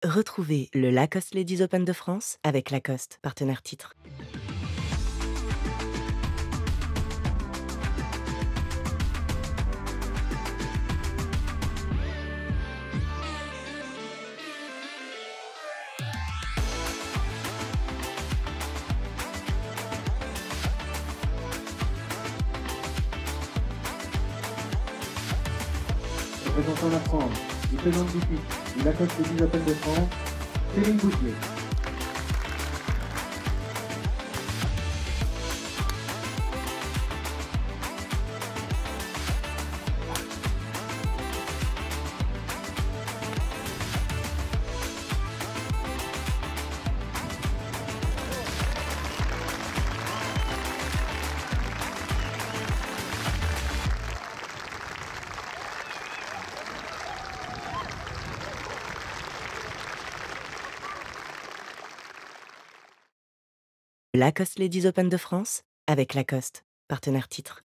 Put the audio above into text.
Retrouvez le Lacoste Ladies Open de France avec Lacoste, partenaire titre. Représentant la France, du présente boutique du Lacoste Ladies Open de France, Céline Boutier. Lacoste Ladies Open de France avec Lacoste, partenaire titre.